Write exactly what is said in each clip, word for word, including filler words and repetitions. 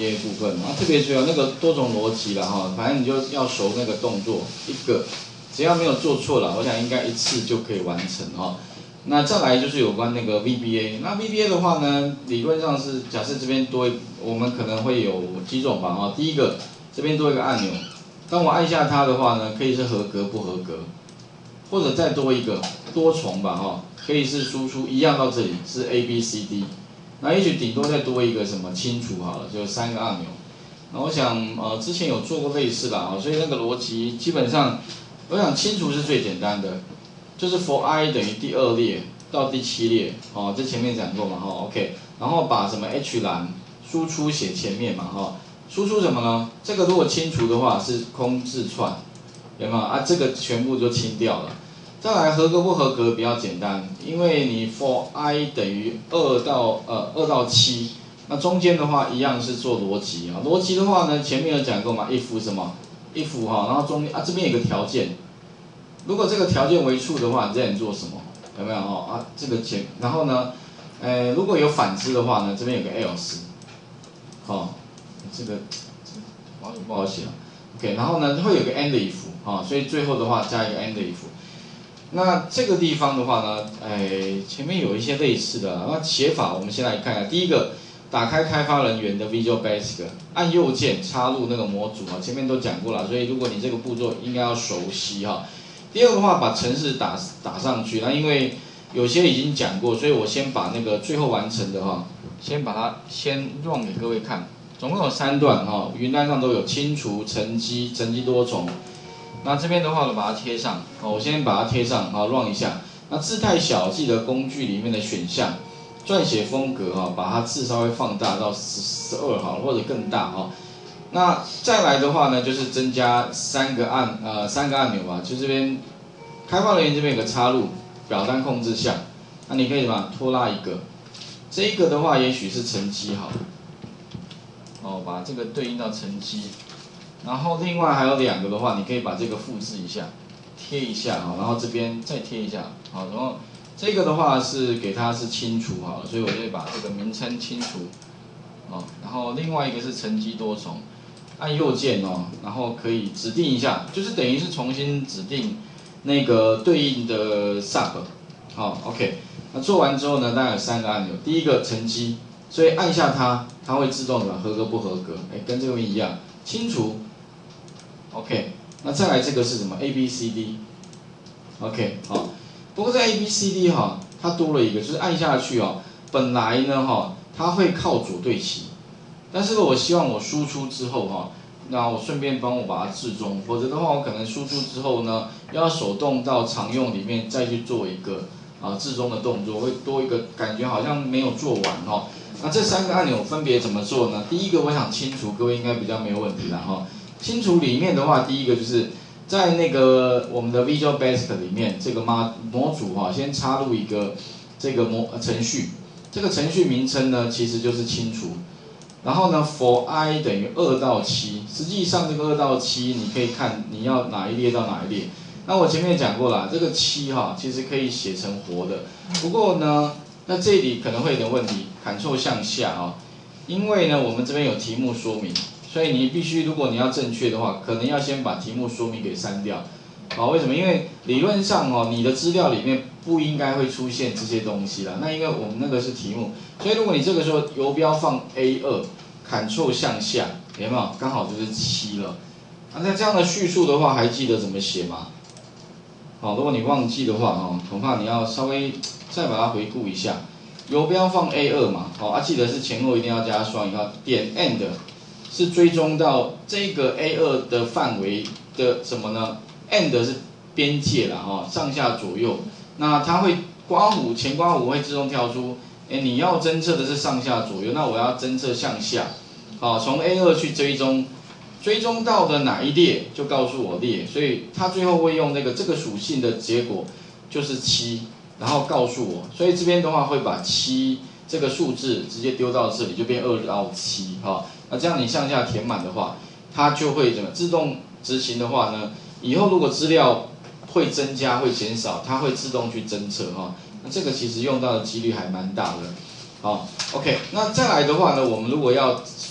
些部分，然后特别注意那个多重逻辑啦哈，反正你就要熟那个动作，一个只要没有做错了，我想应该一次就可以完成哈。那再来就是有关那个 V B A， 那 V B A 的话呢，理论上是假设这边多一，我们可能会有几种吧哈。第一个，这边多一个按钮，当我按下它的话呢，可以是合格不合格，或者再多一个多重吧哈，可以是输出一样到这里是 A B C D。那也许顶多再多一个什么清除好了，就三个按钮。那我想呃之前有做过类似啦，所以那个逻辑基本上，我想清除是最简单的，就是 for i 等于第二列到第七列，哦，这前面讲过嘛哈 ，OK， 然后把什么 H 栏输出写前面嘛哈，输出什么呢？这个如果清除的话是空字串，有没有啊？这个全部就清掉了。再来合格不合格比较简单，因为你 for i 等于二到呃二到七，那中间的话一样是做逻辑啊。逻辑的话呢，前面有讲过嘛 ，if 什么 if 哈，然后中间啊这边有个条件，如果这个条件为 true 的话，你这里做什么？有没有哦啊？这个前然后呢，呃如果有反之的话呢，这边有个 else， 哦，这个这个不好不好写了 ，OK， 然后呢会有个 end if 啊，所以最后的话加一个 end if。那这个地方的话呢，哎，前面有一些类似的，那写法我们先来看看。第一个，打开开发人员的 Visual Basic， 按右键插入那个模组啊，前面都讲过了，所以如果你这个步骤应该要熟悉哈。第二个的话，把程式打打上去，那因为有些已经讲过，所以我先把那个最后完成的哈，先把它先 run 给各位看，总共有三段哈，云端上都有清除、乘积、乘积多重。那这边的话呢，把它贴上，我先把它贴上，好 run 一下。那字太小，记得工具里面的选项，撰写风格哈，把它字稍微放大到十十二好，或者更大哈。那再来的话呢，就是增加三个按呃三个按钮吧，就这边开发人员这边有个插入表单控制项，那你可以什么拖拉一个，这一个的话也许是乘积好，哦，把这个对应到乘积。然后另外还有两个的话，你可以把这个复制一下，贴一下哈，然后这边再贴一下，好，然后这个的话是给它是清除好了，所以我就把这个名称清除，哦，然后另外一个是乘积多重，按右键哦，然后可以指定一下，就是等于是重新指定那个对应的 sub， 好 ，OK， 那做完之后呢，大概有三个按钮，第一个乘积，所以按下它，它会自动的合格不合格，哎，跟这个一样，清除。OK， 那再来这个是什么 ？A B C D。OK， 好。不过在 A B C D 哈，它多了一个，就是按下去哦，本来呢哈，它会靠左对齐，但是我希望我输出之后哈，那我顺便帮我把它置中，否则的话我可能输出之后呢，要手动到常用里面再去做一个啊置中的动作，会多一个感觉好像没有做完哈。那这三个按钮分别怎么做呢？第一个我想清除，各位应该比较没有问题了哈。清除里面的话，第一个就是在那个我们的 Visual Basic 里面，这个模模组哈，先插入一个这个模程序，这个程序名称呢其实就是清除。然后呢 ，for i 等于二到七，实际上这个二到七你可以看你要哪一列到哪一列。那我前面讲过了，这个七哈其实可以写成活的，不过呢，那这里可能会有点问题 ，Ctrl 向下啊，因为呢我们这边有题目说明。所以你必须，如果你要正确的话，可能要先把题目说明给删掉。好，为什么？因为理论上哦，你的资料里面不应该会出现这些东西啦。那因为我们那个是题目，所以如果你这个时候游标放 A 二 ，Ctrl 向下，有没有？刚好就是七了。啊，那这样的叙述的话，还记得怎么写吗？好，如果你忘记的话哦，恐怕你要稍微再把它回顾一下。游标放 A 二 嘛，好，啊，记得是前后一定要加双引号，点 end。是追踪到这个 A 二 的范围的什么呢 ？end 是边界啦，哈，上下左右。那它会刮弧前刮弧会自动跳出，哎，你要侦测的是上下左右，那我要侦测向下，好，从 A 二 去追踪，追踪到的哪一列就告诉我列，所以它最后会用那个这个属性的结果就是七，然后告诉我，所以这边的话会把七这个数字直接丢到这里，就变二到七，哈。那这样你向下填满的话，它就会怎么自动执行的话呢？以后如果资料会增加会减少，它会自动去侦测哈。那这个其实用到的几率还蛮大的。好 ，OK， 那再来的话呢，我们如果要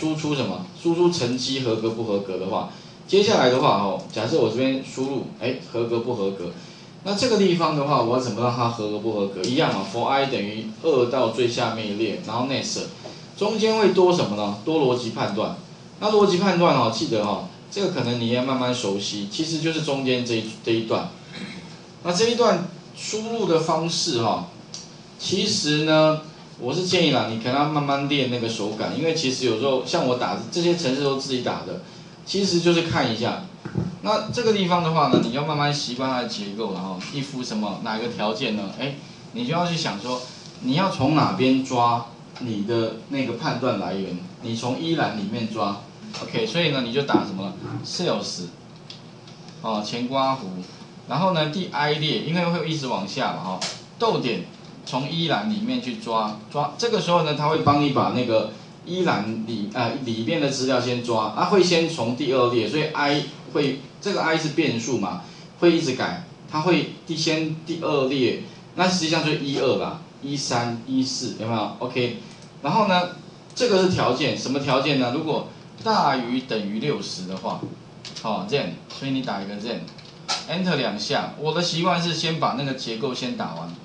输出什么？输出成绩合格不合格的话，接下来的话哦，假设我这边输入哎合格不合格，那这个地方的话，我要怎么让它合格不合格？一样嘛 ，for i 等于二到最下面一列，然后 next 中间会多什么呢？多逻辑判断。那逻辑判断哦，记得哦，这个可能你要慢慢熟悉，其实就是中间这一这一段。那这一段输入的方式哈、哦，其实呢，我是建议啦，你可能要慢慢练那个手感，因为其实有时候像我打这些程式都自己打的，其实就是看一下。那这个地方的话呢，你要慢慢习惯它的结构，然后if什么哪个条件呢？哎，你就要去想说，你要从哪边抓你的那个判断来源，你从一栏里面抓 ，OK， 所以呢，你就打什么 sales， 哦，前刮弧。然后呢，第 i 列，因为会一直往下嘛，哈、哦，逗点从一栏里面去抓抓，这个时候呢，它会帮你把那个一栏里啊、呃、里面的资料先抓，啊会先从第二列，所以 i 会这个 i 是变数嘛，会一直改，它会第先第二列，那实际上就是一二啦，一三一四有没有 ？OK， 然后呢，这个是条件，什么条件呢？如果大于等于六十的话，好、哦、then， 所以你打一个 then。Enter 两下，我的习惯是先把那个结构先打完，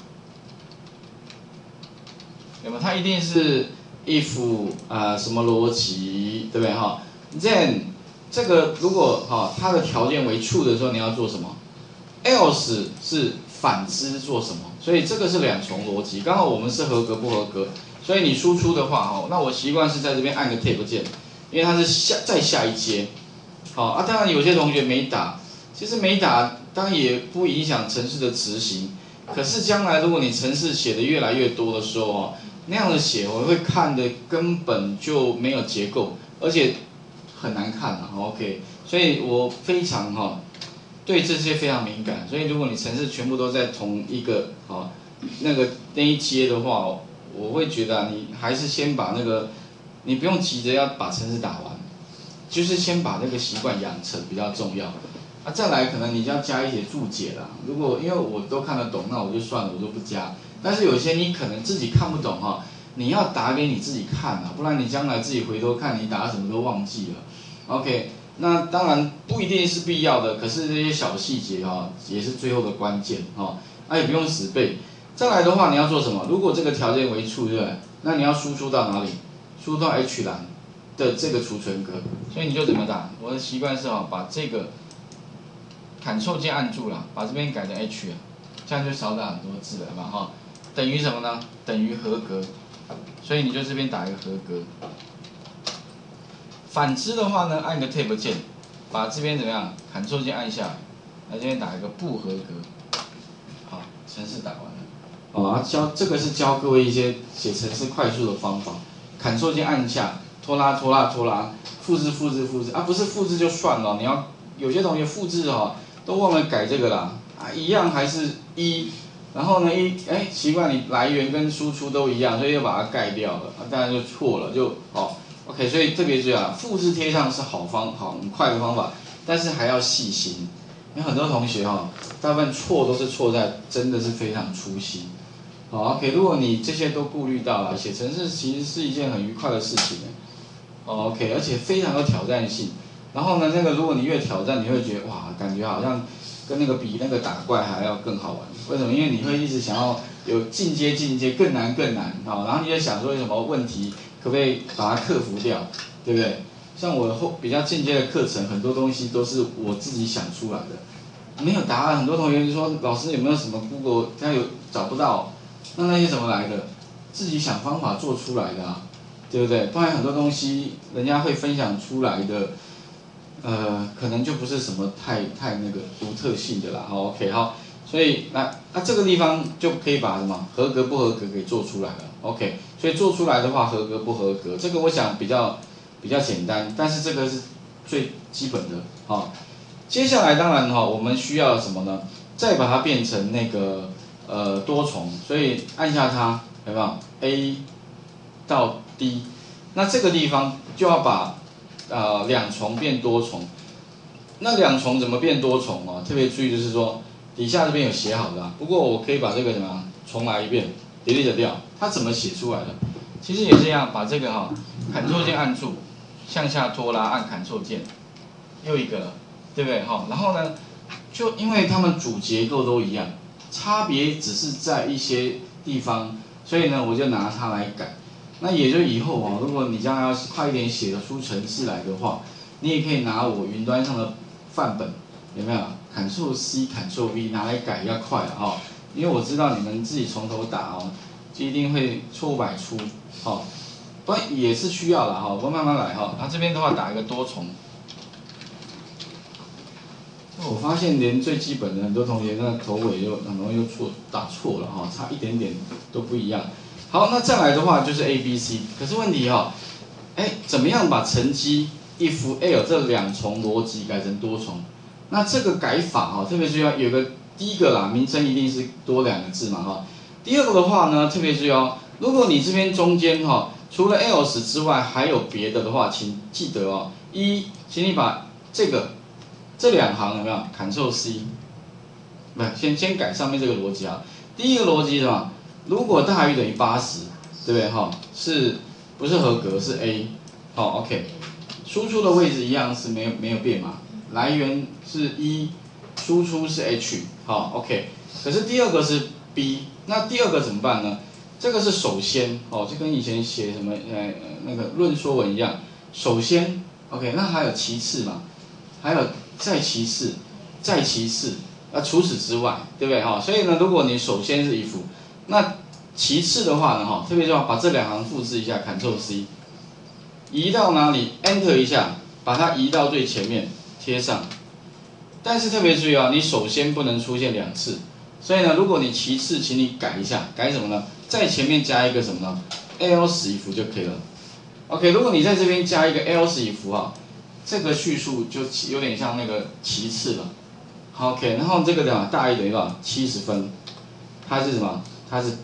有没有？它一定是 if 啊、呃、什么逻辑，对不对哈 ？Then 这个如果哈、哦、它的条件为 true 的时候，你要做什么 ？Else 是反之做什么？所以这个是两重逻辑。刚好我们是合格不合格，所以你输出的话哦，那我习惯是在这边按个 Tab 键，因为它是下再下一阶。好、哦、啊，当然有些同学没打。其实没打，当然也不影响程式的执行。可是将来如果你程式写的越来越多的时候哦，那样的写我会看的根本就没有结构，而且很难看啊。OK， 所以我非常哈、哦、对这些非常敏感。所以如果你程式全部都在同一个哦那个那一阶的话，我会觉得、啊、你还是先把那个，你不用急着要把程式打完，就是先把那个习惯养成比较重要。啊，再来可能你就要加一些注解啦。如果因为我都看得懂，那我就算了，我就不加。但是有些你可能自己看不懂哈，你要打给你自己看啊，不然你将来自己回头看你打什么都忘记了。OK， 那当然不一定是必要的，可是这些小细节哈也是最后的关键哈。啊也不用死背。再来的话你要做什么？如果这个条件为 true 对不对？那你要输出到哪里？输出到 H 栏的这个储存格。所以你就怎么打？我的习惯是哈把这个。Ctrl 键按住了，把这边改成 H 啊，这样就少打很多字了嘛哈。等于什么呢？等于合格，所以你就这边打一个合格。反之的话呢，按个 Tab 键，把这边怎么样 ？Ctrl 键按下来，来这边打一个不合格。好，程式打完了。哦，啊教这个是教各位一些写程式快速的方法。Ctrl 键按下，拖拉拖拉拖拉，复制复制复制啊，不是复制就算了，你要有些同学复制哦。都忘了改这个啦，啊，一样还是一，然后呢一，哎，奇怪，你来源跟输出都一样，所以又把它盖掉了，啊，当然就错了，就哦 ，OK， 所以特别注意啊，复制贴上是好方好很快的方法，但是还要细心，有很多同学哈、哦，大部分错都是错在真的是非常粗心，好 ，OK， 如果你这些都顾虑到了，写程式其实是一件很愉快的事情，哦 ，OK， 而且非常有挑战性。然后呢，那个如果你越挑战，你会觉得哇，感觉好像跟那个比那个打怪还要更好玩。为什么？因为你会一直想要有进阶、进阶，更难、更难，好，然后你也想说有什么问题，可不可以把它克服掉，对不对？像我后比较进阶的课程，很多东西都是我自己想出来的，没有答案。很多同学就说，老师有没有什么 Google 他有找不到，那那些怎么来的？自己想方法做出来的啊，对不对？不然很多东西人家会分享出来的。呃，可能就不是什么太太那个独特性的啦，好 ，OK， 好，所以那那这个地方就可以把什么合格不合格给做出来了 ，OK， 所以做出来的话，合格不合格，这个我想比较比较简单，但是这个是最基本的，好，接下来当然哈，我们需要什么呢？再把它变成那个呃多重，所以按下它，有没有 A 到 D， 那这个地方就要把呃，两重变多重，那两重怎么变多重哦？特别注意就是说，底下这边有写好的、啊，不过我可以把这个什么重来一遍 ，delete 掉，它怎么写出来的？其实也是一样，把这个哈、哦，Ctrl 键按住， 向下拖拉按 Ctrl 键，又一个了，对不对？哈，然后呢，就因为它们主结构都一样，差别只是在一些地方，所以呢，我就拿它来改。那也就以后啊，如果你将来要快一点写得出程式来的话，你也可以拿我云端上的范本，有没有 ？Ctrl C Ctrl V 拿来改要快了哈，因为我知道你们自己从头打哦，就一定会错误百出，好。不然也是需要啦哈，我慢慢来哈。那这边的话打一个多重，我发现连最基本的很多同学那头尾就很容易就错打错了哈，差一点点都不一样。好，那再来的话就是 A B C， 可是问题哈，哎，怎么样把乘积 if L 这两重逻辑改成多重？那这个改法哈，特别注意要有个第一个啦，名称一定是多两个字嘛哈。第二个的话呢，特别注意哦，如果你这边中间哈。除了 else 之外，还有别的的话，请记得哦。一，请你把这个这两行有没有 Ctrl C， 不，先先改上面这个逻辑啊。第一个逻辑是什么？如果大于等于八十，对不对？哈，是不是合格？是 A。好 ，OK。输出的位置一样是没有没有变嘛？来源是一，输出是 H。好 ，OK。可是第二个是 B， 那第二个怎么办呢？这个是首先哦，就跟以前写什么呃那个论说文一样，首先 OK， 那还有其次嘛，还有再其次，再其次，啊除此之外，对不对哈？所以呢，如果你首先是 if， 那其次的话呢哈，特别重要，把这两行复制一下 ，Ctrl C， 移到哪里 ，Enter 一下，把它移到最前面贴上。但是特别注意啊，你首先不能出现两次，所以呢，如果你其次，请你改一下，改什么呢？在前面加一个什么呢 ？else if 就可以了。OK， 如果你在这边加一个 else if 啊，这个叙述就有点像那个其次了。OK， 然后这个的大于等于多少？七十分，它是什么？它是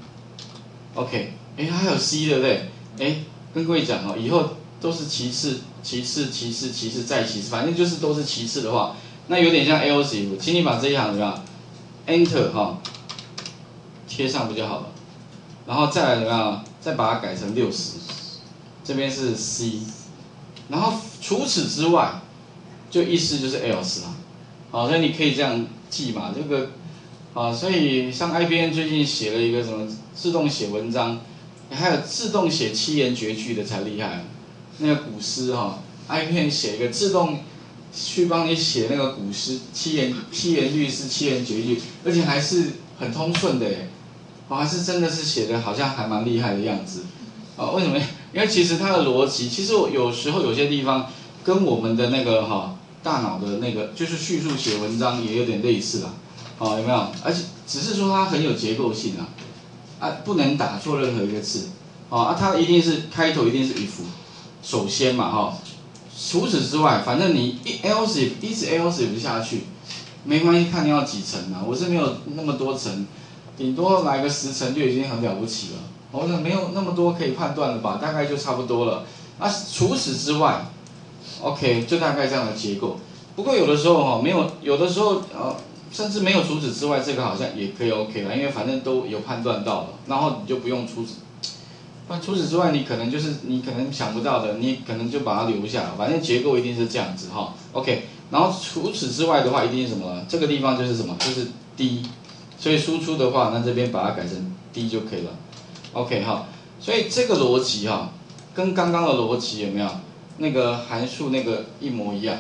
B。OK， 哎，还有 C 对不对？哎，跟各位讲哦，以后都是其次、其次、其次、其次再其次，反正就是都是其次的话，那有点像 else if， 请你把这一行怎么样 ？Enter 哈，贴上不就好了？然后再来怎么样？再把它改成六十，这边是 C， 然后除此之外，就意思就是 else 啦。好，所以你可以这样记嘛，这个啊，所以像 I B M 最近写了一个什么自动写文章，还有自动写七言绝句的才厉害。那个古诗哈 ，I B M 写一个自动去帮你写那个古诗七言七言律诗、七言绝句，而且还是很通顺的耶。我还是真的是写的好像还蛮厉害的样子，啊，为什么？因为其实它的逻辑，其实我有时候有些地方跟我们的那个哈大脑的那个就是叙述写文章也有点类似啦，啊，有没有？而且只是说它很有结构性啊，啊，不能打错任何一个字，啊，它一定是开头一定是 if， 首先嘛哈，除此之外，反正你一 else if 一直 else if 下去，没关系，看你要几层啊，我是没有那么多层。顶多来个十层就已经很了不起了，我说没有那么多可以判断了吧，大概就差不多了。那除此之外 ，OK， 就大概这样的结构。不过有的时候哈，没有，有的时候呃，甚至没有除此之外，这个好像也可以 OK 了，因为反正都有判断到了，然后你就不用除此。那除此之外，你可能就是你可能想不到的，你可能就把它留下了，反正结构一定是这样子哈 ，OK。然后除此之外的话，一定是什么呢？这个地方就是什么？就是 D。所以输出的话，那这边把它改成 D 就可以了 ，OK 哈。所以这个逻辑哈，跟刚刚的逻辑有没有那个函数那个一模一样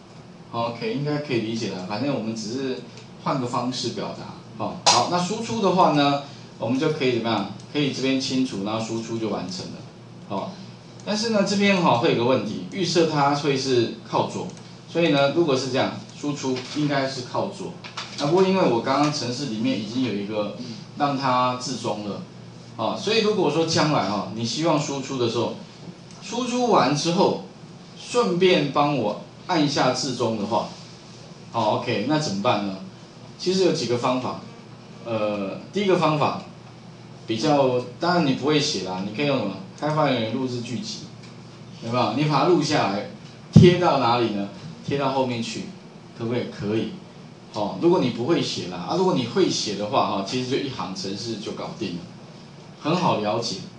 ？OK， 应该可以理解了。反正我们只是换个方式表达，好。好，那输出的话呢，我们就可以怎么样？可以这边清除，然后输出就完成了，好。但是呢，这边哈会有个问题，预设它会是靠左，所以呢，如果是这样，输出应该是靠左。啊，不过因为我刚刚程式里面已经有一个让它置中了，啊，所以如果说将来哈，你希望输出的时候，输出完之后，顺便帮我按一下置中的话，好 ，OK， 那怎么办呢？其实有几个方法，呃，第一个方法比较，当然你不会写啦，你可以用什么？开发人员录制剧集，有没有？你把它录下来，贴到哪里呢？贴到后面去，可不可以？可以。哦，如果你不会写啦，啊，如果你会写的话，哈，其实就一行程式就搞定了，很好了解。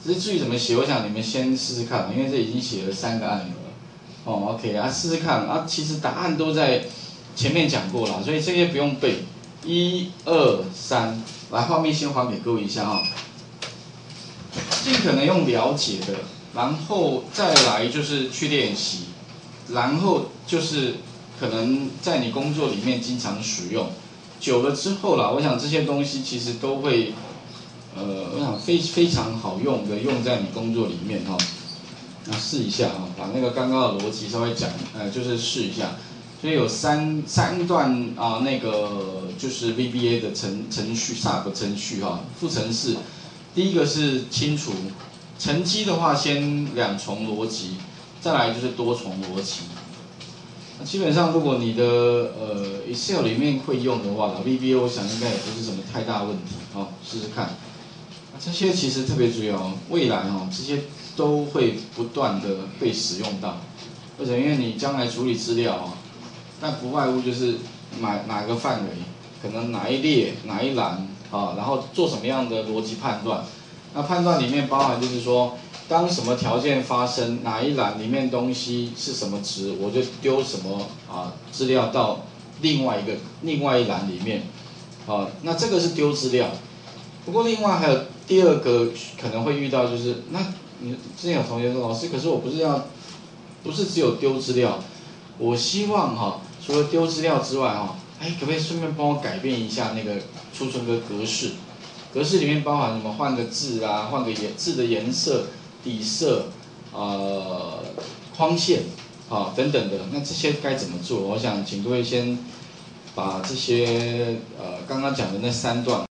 只是至于怎么写，我想你们先试试看，因为这已经写了三个按钮了。哦 ，OK 啊，试试看啊，其实答案都在前面讲过了，所以这些不用背。一二三，来画面先还给各位一下哈、哦，尽可能用了解的，然后再来就是去练习，然后就是可能在你工作里面经常使用，久了之后啦，我想这些东西其实都会，呃，我想非非常好用的用在你工作里面哈、哦。那试一下哈、哦，把那个刚刚的逻辑稍微讲，呃，就是试一下。所以有三三段啊，那个就是 V B A 的程程序 sub 程序哈、啊，副程式。第一个是清除，乘积的话先两重逻辑，再来就是多重逻辑。那基本上如果你的呃 Excel 里面会用的话 ，V B A 我想应该也不是什么太大问题哦，试试看。这些其实特别重要，未来哦这些都会不断的被使用到，而且因为你将来处理资料啊。但不外乎就是哪哪个范围，可能哪一列哪一栏啊，然后做什么样的逻辑判断。那判断里面包含就是说，当什么条件发生，哪一栏里面东西是什么值，我就丢什么啊资料到另外一个另外一栏里面。啊，那这个是丢资料。不过另外还有第二个可能会遇到就是，那你之前有同学说，老师，可是我不是要，不是只有丢资料，我希望哈。除了丢资料之外，哈，哎，可不可以顺便帮我改变一下那个储存个格式？格式里面包含什么？换个字啊，换个颜字的颜色、底色、呃，框线，啊等等的。那这些该怎么做？我想请各位先把这些呃刚刚讲的那三段。